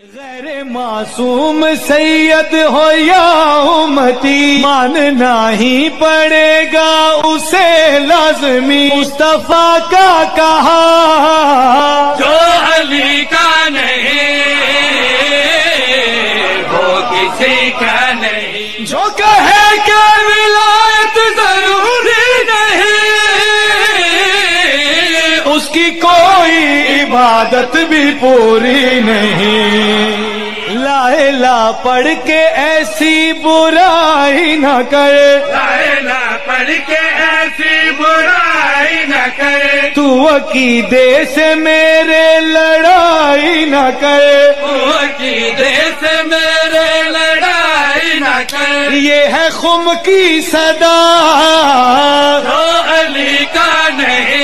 गैर मासूम सैयद हो या उम्मती, मानना ही पड़ेगा उसे लाज़मी। मुस्तफा का कहा जो अली का नहीं वो किसी का नहीं, जो कहे कि विलायत जरूरी नहीं, उसकी कोई इबादत भी पूरी नहीं। ला इलाहा पढ़ के ऐसी बुराई न करे, ला इलाहा पढ़ के ऐसी बुराई न करे, तू अकीदे से मेरे लड़ाई न करे, तू अकीदे से मेरे लड़ाई न करे। ये है खुम की सदा जो अली का नहीं